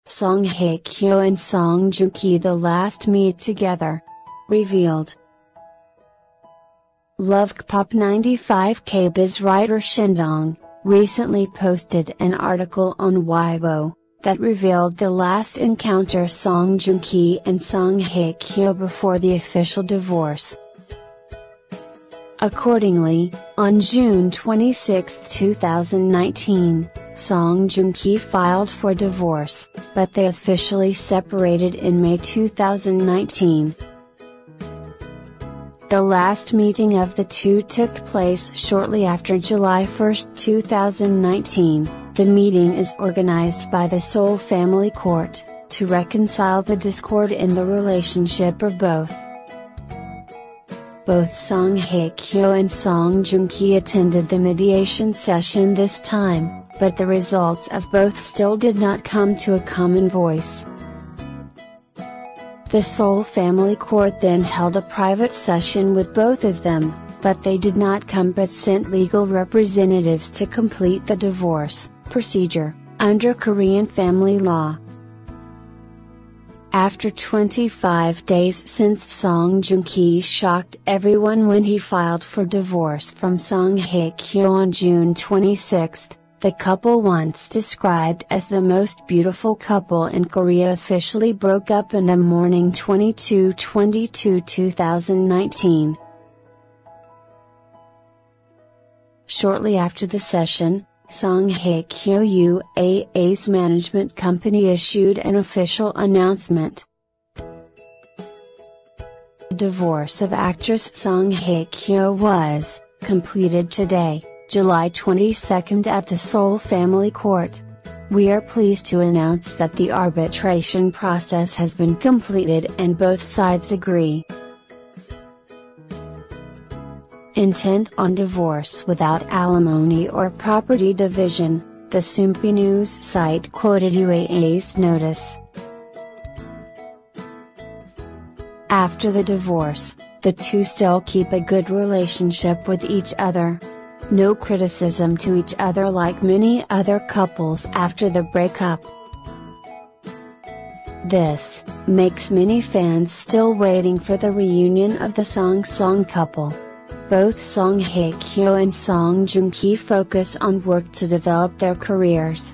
Song Hye Kyo and Song Joong Ki the last meet together. Revealed. Love Pop 95K Biz writer Shin Dong recently posted an article on Weibo that revealed the last encounter Song Joong Ki and Song Hye Kyo before the official divorce. Accordingly, on June 26, 2019, Song Joong Ki filed for divorce, but they officially separated in May 2019. The last meeting of the two took place shortly after July 1, 2019. The meeting is organized by the Seoul Family Court, to reconcile the discord in the relationship of both. Both Song Hye Kyo and Song Joong Ki attended the mediation session this time, but the results of both still did not come to a common voice. The Seoul Family Court then held a private session with both of them, but they did not come but sent legal representatives to complete the divorce procedure, under Korean family law. After 25 days since Song Joong Ki shocked everyone when he filed for divorce from Song Hye Kyo on June 26, the couple once described as the most beautiful couple in Korea officially broke up in the morning 22/22/2019. Shortly after the session, Song Hye Kyo UAA's management company issued an official announcement. The divorce of actress Song Hye Kyo was completed today, July 22 at the Seoul Family Court. We are pleased to announce that the arbitration process has been completed and both sides agree. Intent on divorce without alimony or property division, the Soompi News site quoted UAA's notice. After the divorce, the two still keep a good relationship with each other. No criticism to each other like many other couples after the breakup. This makes many fans still waiting for the reunion of the Song couple. Both Song Hye Kyo and Song Joong Ki focus on work to develop their careers.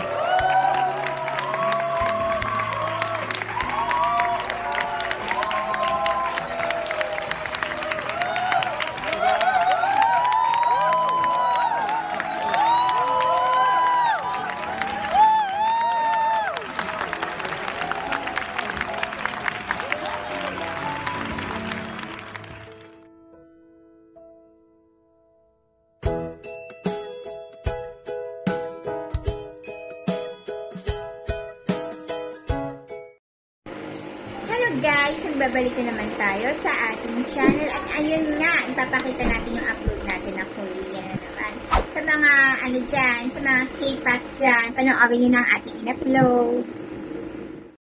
Hello guys! Nagbabalik na naman tayo sa ating channel at ayun nga, ipapakita natin yung upload natin na Korean na naman. Sa mga sa mga K-pop dyan, panoorin nyo ng ating in-upload.